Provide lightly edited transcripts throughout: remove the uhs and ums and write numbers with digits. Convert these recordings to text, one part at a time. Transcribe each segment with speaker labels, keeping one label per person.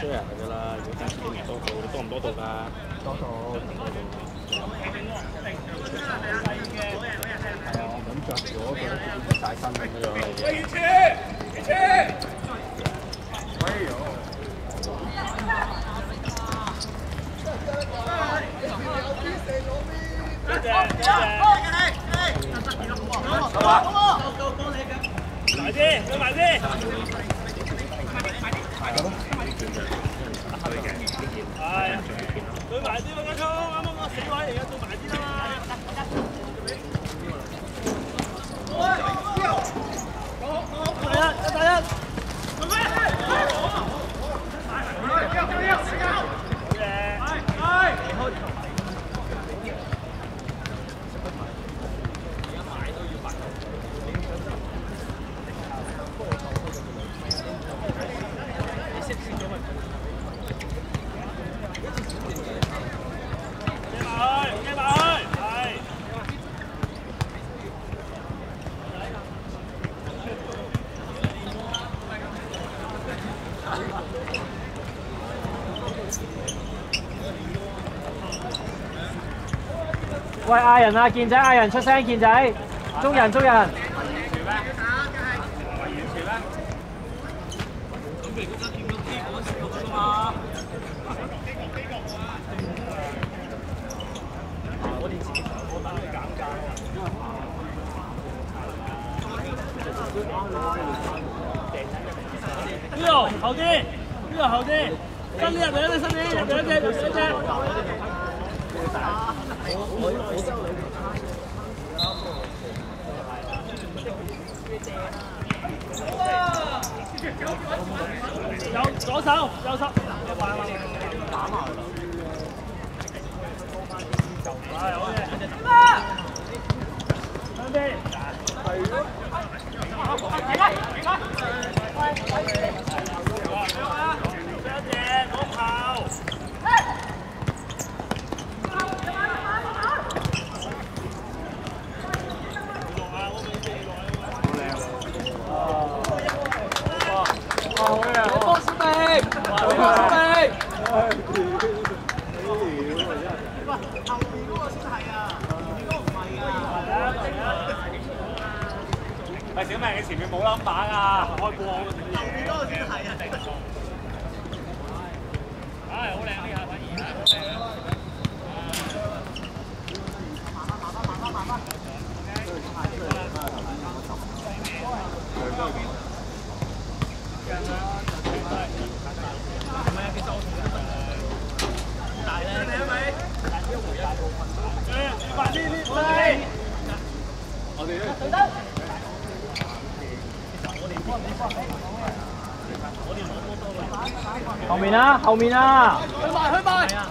Speaker 1: share 㗎啦，如果間唔多到，你多唔多到㗎？
Speaker 2: 多到。係啊，咁着咗佢大身咁樣嚟嘅。哎呦！
Speaker 3: 埋啲，佢埋啲。係，佢埋啲喎，家聰，啱啱個死位嚟嘅，做埋啲啦嘛。第一。
Speaker 4: 喂，嗌人啊，健仔嗌人出聲，健仔，捉人捉人。
Speaker 3: 呢度後啲，呢度後啲，新啲入嚟啦，新啲入嚟一隻，入嚟一隻。右左手，右手，打埋。係好嘅。兩邊。係咯。
Speaker 5: 喂，小明，你前面冇冧板啊！開波。後
Speaker 3: 面嗰個先係啊！唉，好靚呢下反而好靚啊！慢慢。大咧，你係咪？快啲！我哋咧。
Speaker 4: 後面啊，後面啊！
Speaker 3: 去埋！
Speaker 4: 嚟啊！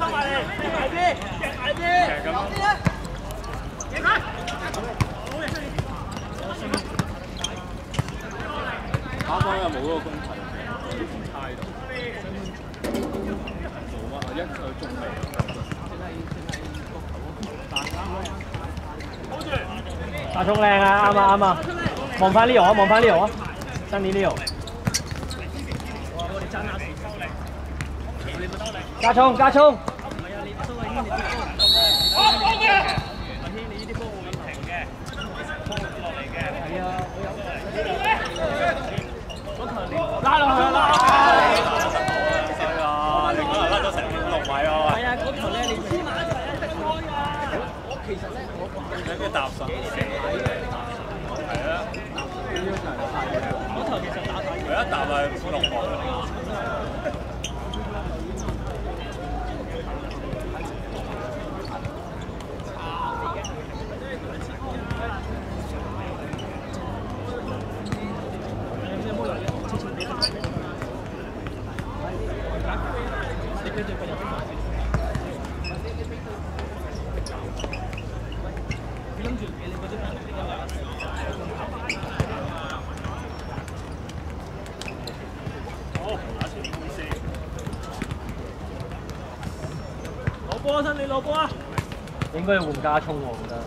Speaker 3: 收埋嚟，埋啲，埋啲，講啲啦。
Speaker 2: 打波又冇嗰個攻勢，態度冇啊！一佢仲未。
Speaker 4: 大聰靚啊，啱啊啱啊！望翻 Leo 啊，望翻 Leo 啊，新年 Leo。加聰加聰。
Speaker 3: 拉落去啦！
Speaker 5: 衰啊！你嗰日甩咗成6米喎。
Speaker 3: 係啊，嗰頭咧你黐埋一齊一定開㗎。我其實咧，
Speaker 5: 你跟住搭上係啊。
Speaker 3: 嗰頭其實打大。
Speaker 5: 佢一搭係6磅。
Speaker 3: 攞波身，你攞波啊！
Speaker 4: 應該要換加聰喎，我覺得。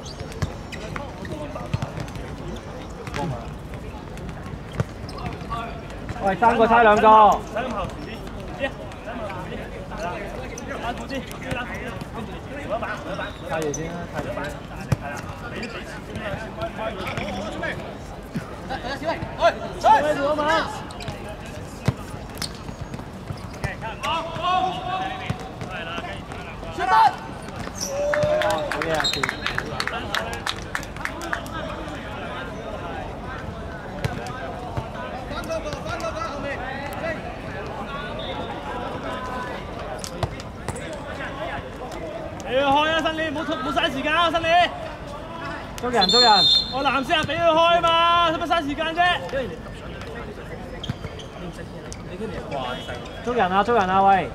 Speaker 4: 喂，3個差2個。
Speaker 3: 使咁後前啲，啲，使咁後前啲，係啦，拉住先，跟住拉，跟住扶一板，扶一板，
Speaker 4: 太住先啦，太住先。
Speaker 3: 係啦，俾啲錢先啦，小威，小威，去，小威做啊嘛。出得。
Speaker 4: 好嘢啊！
Speaker 3: 你去開啊，新李，唔好嘥時間啊，新李。
Speaker 4: 捉人捉人。
Speaker 3: 我藍色係俾佢開嘛，使乜嘥時間啫？
Speaker 4: 捉人啊捉人啊喂！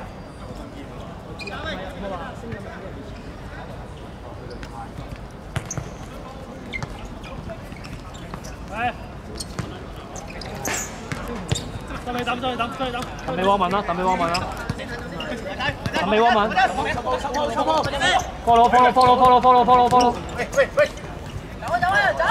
Speaker 3: 係。等你抌，等你抌，等你抌。
Speaker 4: 等你汪文啦，等你汪文啦。等你汪文。follow。
Speaker 6: 喂，走啊！走！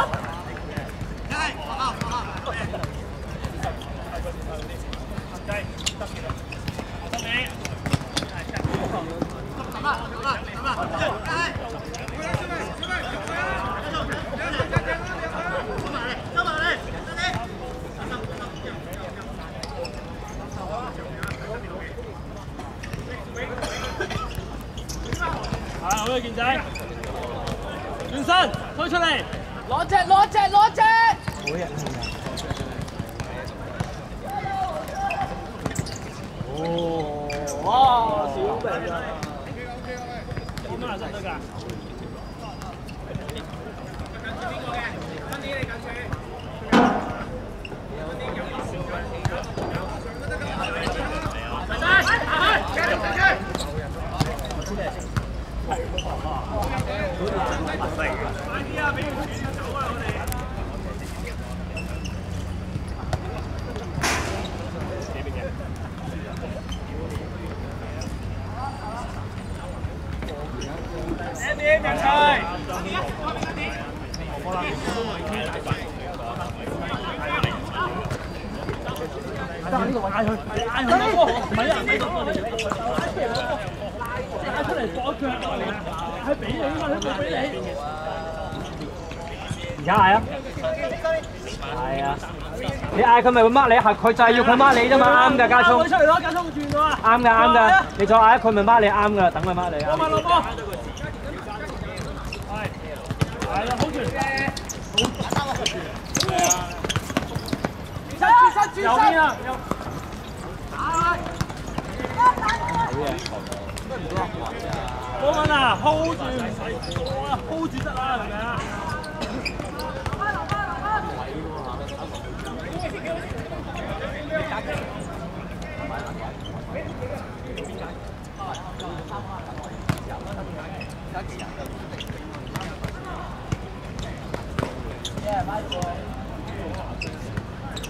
Speaker 3: 好嘅，健仔，轉身推出嚟，
Speaker 6: 攞隻！
Speaker 4: 好嘢！哦，哇，小明啊！
Speaker 3: 點樣得㗎？
Speaker 4: 呢個位嗌佢，
Speaker 3: 唔係啊，拉出嚟左腳落嚟啊，係俾你嘛，佢冇俾你。
Speaker 4: 而家嗌啊！係啊！你嗌佢咪會掹你，係佢就係要佢掹你啫嘛，啱㗎，加聰。
Speaker 3: 出嚟咯，加聰轉咗啊！
Speaker 4: 啱㗎，你再嗌佢咪掹你啱㗎，等佢掹你。
Speaker 3: 攞波！係啦，好住。右邊啊！嗰個啊 ，hold 住唔使，hold 住得啦，係咪啊？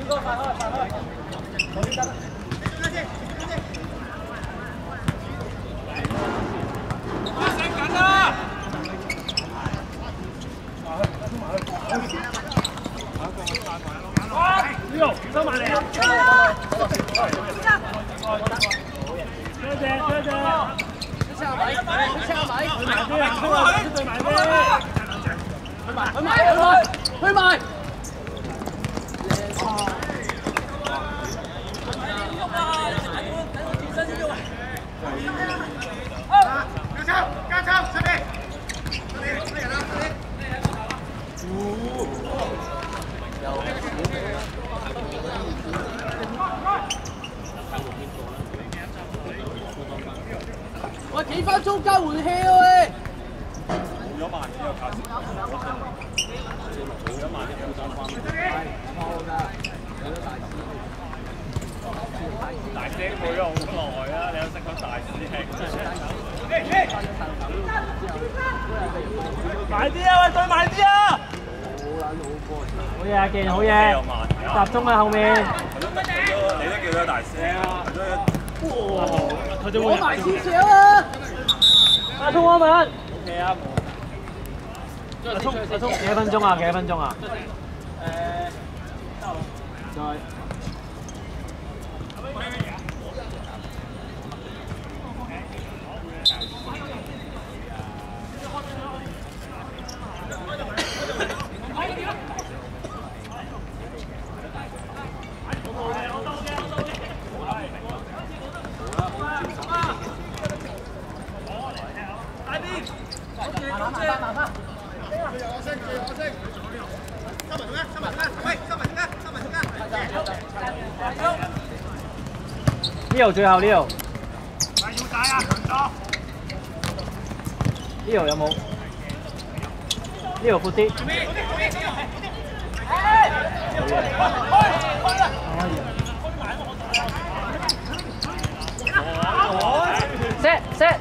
Speaker 3: 收埋嚟啊！多謝。
Speaker 6: 車下米，車下米，
Speaker 3: 對埋啲啊！對埋啲。
Speaker 6: 去埋。
Speaker 3: 加抽，上邊。
Speaker 6: 喂，幾分鐘交換氣啊喂！
Speaker 5: 咗慢啲有卡士，咗慢啲有爭翻。大聲背咗好耐啦，你有識講大師兄？
Speaker 3: 慢啲啊！喂，對慢啲啊！
Speaker 4: 好嘢啊，健好嘢，集中喺後面。
Speaker 5: 你都叫咗大師兄啊！
Speaker 6: 攞埋少少啊！
Speaker 4: 阿聰啊文。
Speaker 5: OK 啊，
Speaker 4: 阿聰幾多分鐘啊？幾多分鐘啊？再。Leo 最後 Leo。
Speaker 3: 要帶啊，強咗。
Speaker 4: Leo 有冇 ？Leo 闊啲。set。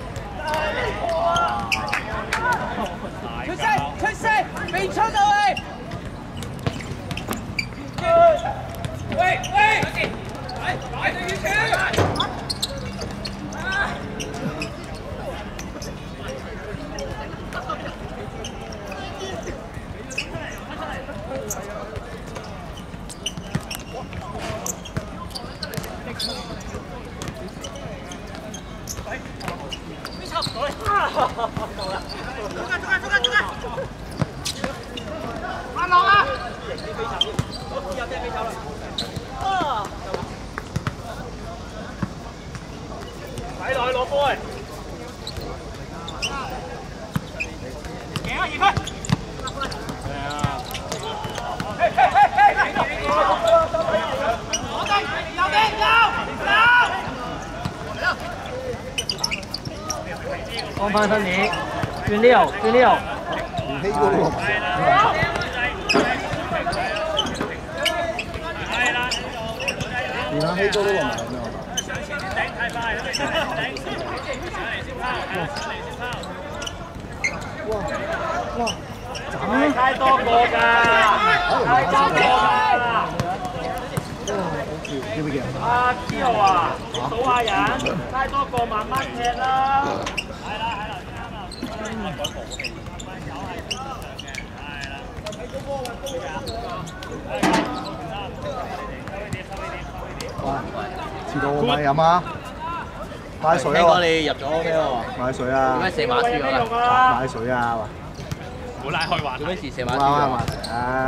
Speaker 6: 出聲，未出到喂！喂！
Speaker 3: 阿樂啊！睇落去攞波嚟！贏啊！贏佢！係啊！我哋有嘅有！
Speaker 4: 放翻身面，轉 Leo。
Speaker 2: 唔希嗰個。連下希哥都話唔係哇！
Speaker 4: 太多個㗎，太多個㗎。阿 Kio 啊，數下人，太多個慢慢踢啦。係啦，
Speaker 2: 哇！遲到我買飲啊！買水啊！
Speaker 7: 聽講你入咗咩喎？
Speaker 2: 買水啊！
Speaker 7: 做咩射馬輸咗啦？
Speaker 2: 買水啊！
Speaker 5: 冇拉開話
Speaker 7: 做咩事射馬輸
Speaker 2: 啱
Speaker 7: 咗？
Speaker 2: 啊！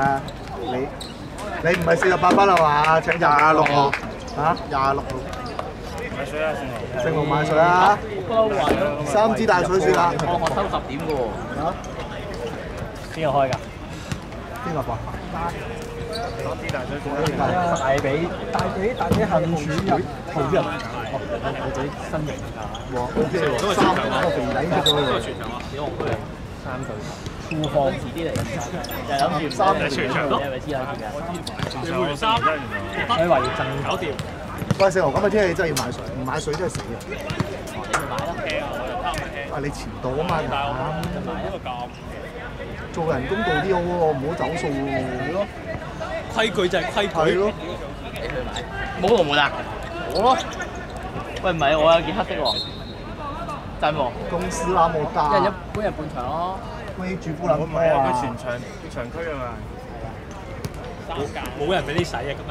Speaker 2: 你唔係48分係嘛？請26號嚇26號。
Speaker 5: 買水啊，
Speaker 2: 聖龍買水啊！3支大水算啦。
Speaker 7: 放學收10點嘅喎。
Speaker 4: 邊個開㗎？
Speaker 2: 邊個放？
Speaker 5: 攞支大水管。
Speaker 2: 大髀恨主人，後啲人我自己身形啊！哇！即係3個肥仔出咗去。
Speaker 7: 小紅區
Speaker 4: 3隊。
Speaker 7: 庫房遲啲嚟，就諗住
Speaker 2: 3
Speaker 7: 隊全場咯，你係咪知啊？
Speaker 5: 3
Speaker 4: 所以話要震
Speaker 5: 搞掂。
Speaker 2: 喂，聖豪咁嘅天氣真係要買水，唔買水真係死啊！啊，你遲到啊嘛，做人公道啲好喎，唔好走數喎。
Speaker 1: 規矩就係規矩。
Speaker 2: 係咯。
Speaker 7: 冇同冇啦，我咯。喂，唔係，我有件黑色喎，真喎。
Speaker 2: 公司那麼大。
Speaker 6: 一人半人半場咯。
Speaker 2: 歸主不能
Speaker 1: 唔係啊，佢全場區啊嘛。冇人俾你洗啊！今日。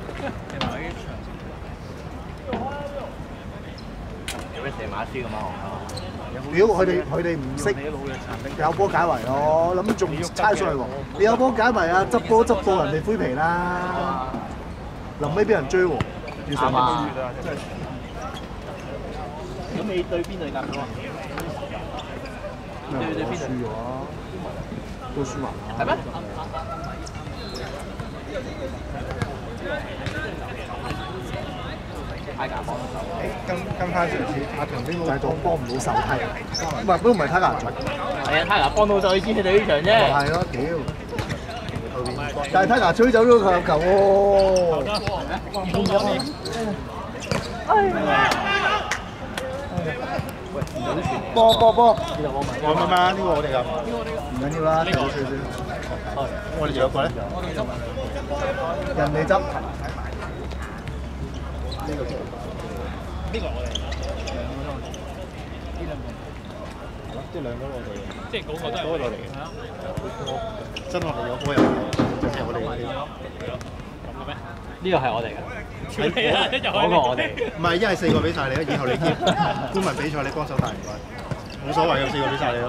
Speaker 7: 有咩射馬師咁啊？
Speaker 2: 屌，佢哋唔識有波解圍咯，諗仲猜上去喎。你有波解圍啊，執波執到人哋灰皮啦。臨尾俾人追喎，要上馬。
Speaker 7: 咁你對邊隊夾咗啊？對邊隊？
Speaker 2: 輸咗，都輸埋。
Speaker 7: 係咩？泰格幫手。
Speaker 2: 跟翻上次阿強邊個就幫唔到手係，唔係都唔係泰格。
Speaker 7: 係啊，泰格幫到手，你知佢哋呢場啫。
Speaker 2: 係咯，屌！但係泰格吹走咗佢球喎。波！我乜嘛？呢個我哋㗎，唔緊要啦，踢到吹先。我哋仲有個咧，人哋執。
Speaker 1: 呢個我哋，即係兩個我哋，即係嗰個都係我哋嘅。真我哋有波有就係我哋嗰啲。咁嘅咩？呢個係我哋嘅。嗰個我哋。
Speaker 2: 唔係，一係4個俾晒你啦，以後你兼官民比賽你幫手帶唔該，冇所謂，有4個俾晒你咯。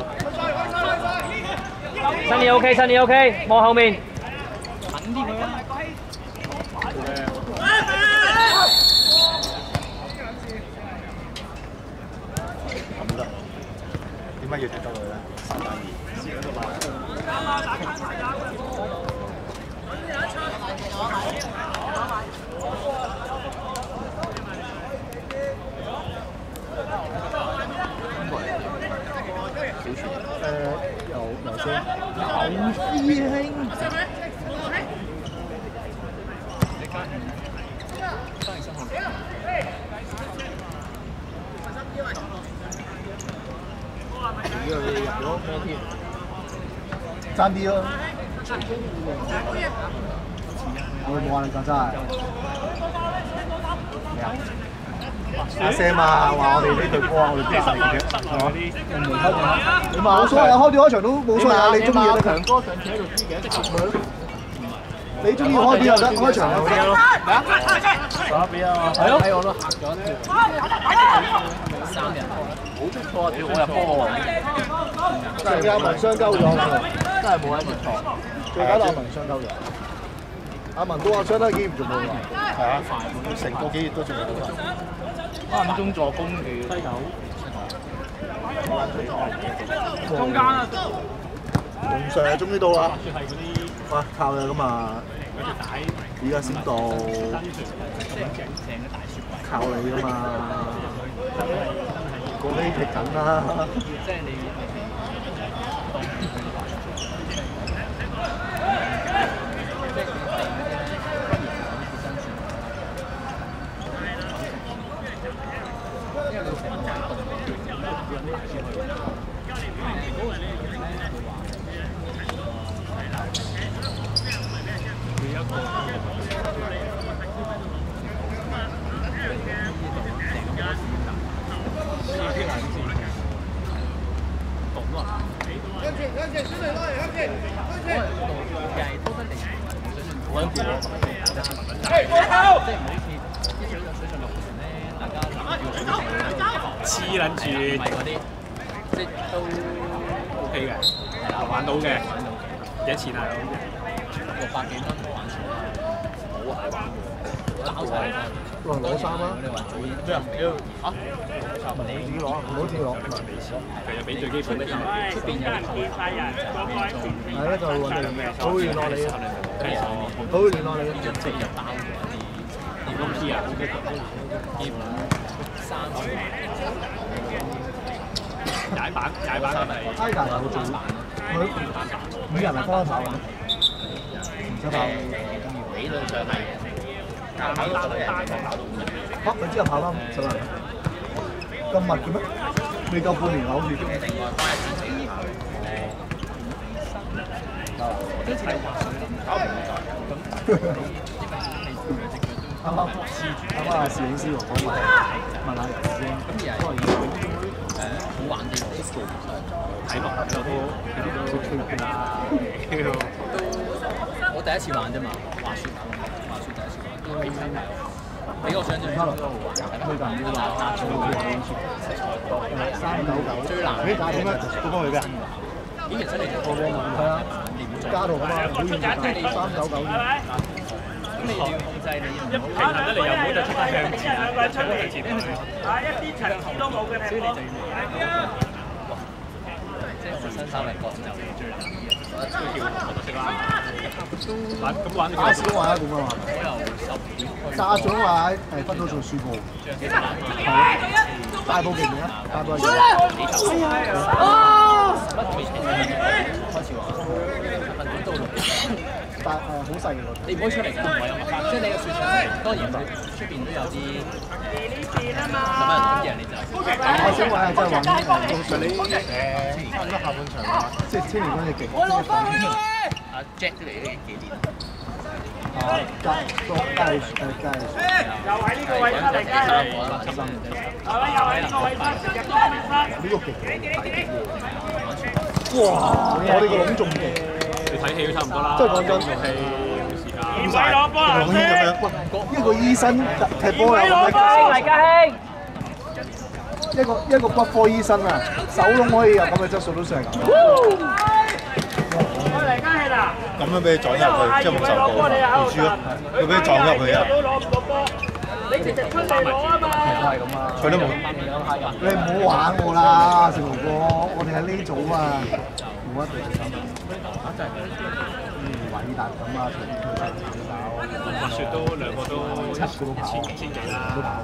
Speaker 4: 新年 OK， 新年 OK， 望後面。
Speaker 1: 近啲佢啊！
Speaker 2: 點解要踢得佢咧？3單。有師兄。爭啲咯，我冇話你講真係。阿 Sam 啊，話我哋呢隊波啊，我哋必勝嘅，係嘛？你話冇所謂啊，開開場都冇所謂啊，你中意得強哥上次喺度知嘅，即係佢。你中意開邊就得，開場就得咯。打邊啊！係咯，我都嚇咗咧。3人，好出錯啊！屌我入波喎，真係阿文雙鳩咗，真係冇人出錯。最搞到阿文雙鳩咗，阿文都話雙得幾嚴重喎。係啊，成個幾月都仲有。暗中助攻嘅。西九。中間啊！龍 Sir 終於到啦。哇！靠啦咁啊！而家先到，靠你㗎嘛！個機踢緊啦。
Speaker 1: 黐撚住，唔係嗰啲，即係都 OK 嘅，係啦，玩到嘅，幾多錢啊？600幾蚊玩錢，好係玩嘅，撈晒，
Speaker 2: 攞衫啦！
Speaker 1: 你話做咩啊？嚇？
Speaker 2: 你自己攞，唔好自己攞。
Speaker 1: 其實俾最基本嘅嘢，出邊有人
Speaker 2: 係啊，就揾你，佢會聯絡你啊，佢會聯絡你。
Speaker 1: 即係入包嘅啲公司啊，基本3個踩板係。
Speaker 2: 挨大有做，佢5人係幫手啊，唔使跑。
Speaker 7: 理論上係跑到10人，跑到5人。
Speaker 2: 嚇！佢之後跑啦，10人。咁密嘅咩？未夠半年啊，好似。
Speaker 7: 另外加一次
Speaker 2: 啱啱阿攝影師同我問下人先，都係
Speaker 7: 好玩啲喎。
Speaker 1: 睇落有都吹皮啦，
Speaker 7: 我第一次玩啫嘛，滑雪第一次玩，都比我想象中都好玩。
Speaker 2: 最近要話399
Speaker 7: 最難
Speaker 2: 你打點樣？嗰個去邊啊？
Speaker 7: 咦，其實你就
Speaker 2: 係啊，加到咁啊，好遠就399。
Speaker 7: 咁你要控制你
Speaker 1: 一平衡得嚟又唔好就出得向前，出得向前去。
Speaker 4: 一啲層次都冇嘅踢波。
Speaker 7: 即係新手嚟講就最難嘅，我覺得都叫我都識啦。
Speaker 1: 咁玩
Speaker 2: 打小玩一咁啊嘛。家長話分到做書報，大埔勁唔勁啊？大埔勁。
Speaker 7: 開始玩，分到6。
Speaker 2: 但好細嘅喎。
Speaker 7: 你唔可以出嚟㗎，唔可以即係你嘅雪場，當然出邊都有啲咁樣諗嘅你就。
Speaker 2: 我想玩係真係玩
Speaker 3: 其實你差唔多下半場
Speaker 2: 即係千年嗰隻勁。
Speaker 6: 我落翻去啦
Speaker 7: 阿 Jack 都嚟咗幾年。
Speaker 2: 加
Speaker 4: 又喺呢個位出嚟，加油！係咪又喺呢個位出入多一分？
Speaker 2: 呢個勁。哇！我哋個籠仲勁。
Speaker 1: 你睇戲都差唔多啦。
Speaker 2: 即係講真，
Speaker 1: 戲冇時間。
Speaker 4: 唔使攞波啦，
Speaker 2: 一個醫生踢波有咁嘅
Speaker 4: 黎家興。
Speaker 2: 一個骨科醫生啊，手窿可以有咁嘅質素都算係咁。
Speaker 4: 黎家興啊！
Speaker 3: 咁樣俾你撞入去，即係冇受過，唔輸咯。佢俾你撞入去啊！
Speaker 4: 攞唔到波，你直接出嚟攞啊嘛！
Speaker 2: 係咁啊！
Speaker 3: 佢都冇。
Speaker 2: 你唔好玩我啦，成龍哥，我哋係呢組啊，冇一隊咁。偉達咁啊，隨便佢哋
Speaker 1: 滑雪都兩個都
Speaker 2: 7個都跑，
Speaker 1: 千幾啦。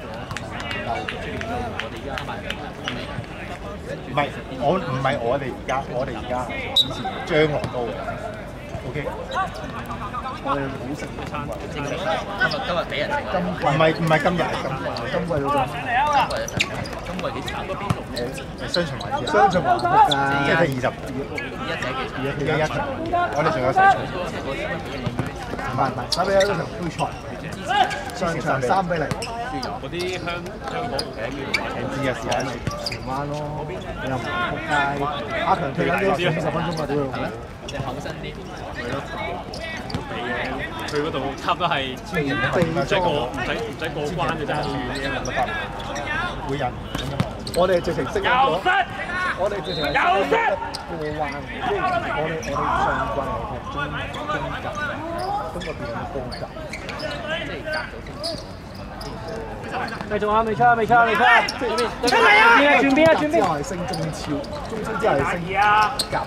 Speaker 3: 唔係我哋而家，以前將來都 OK。
Speaker 2: 我哋好食嘅餐，
Speaker 7: 今日俾人食。
Speaker 3: 唔係今日係
Speaker 2: 今季嗰陣，
Speaker 7: 今季幾慘？
Speaker 3: 雙循環嘅，
Speaker 2: 雙循環㗎，
Speaker 3: 即係睇20。21場，我哋仲有4場。
Speaker 2: 唔係，3比1嗰場杯賽，上場3比0。
Speaker 1: 嗰啲香港
Speaker 3: 平治嘅時間
Speaker 2: 荃灣咯，你又唔撲街，阿強踢緊啲40分鐘啊，屌佢！
Speaker 7: 你厚身啲。
Speaker 3: 係咯。
Speaker 1: 佢嗰度差唔多係唔使過關嘅啫。
Speaker 3: 會人。
Speaker 2: 我哋直情識咗，我哋直情係過彎，即係我哋上季係中甲，今個變高甲，
Speaker 7: 即係夾咗先。
Speaker 4: 繼續啊！未出！出嚟啊！轉邊！
Speaker 2: 之後係升中超，中超之後係升甲，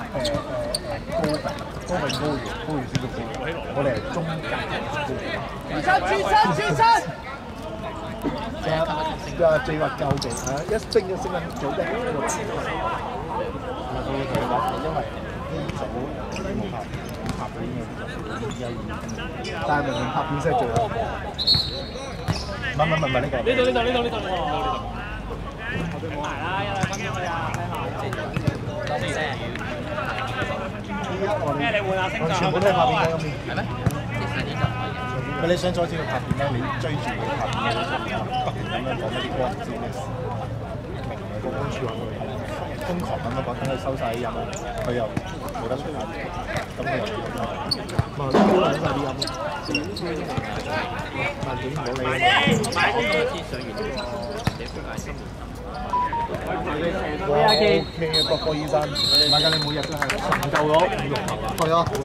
Speaker 2: 高榮先到高，我哋係中甲
Speaker 6: 轉身！
Speaker 2: 最話夠勁啊！一升就升緊早啲。因為呢組冇拍片嘅，但係明明拍片先係最好。
Speaker 3: 唔係呢個。
Speaker 1: 呢度。
Speaker 4: 埋啦，1、2分鐘啊！咩？你換下星座？
Speaker 2: 全部都係拍片嘅咁面。
Speaker 7: 係咩？
Speaker 3: 咪你想阻止佢拍片咧？你追住佢拍片，不停咁樣講啲光唔知咩事，明唔明個安全瘋狂咁樣講，等佢收晒啲音，佢又冇得出嚟，咁佢又點啊？咪都冇晒啲音，但係點唔到你？哇 ！OK 嘅骨科醫生，唔係㗎，你每日都係成就咗5、6盒，係啊。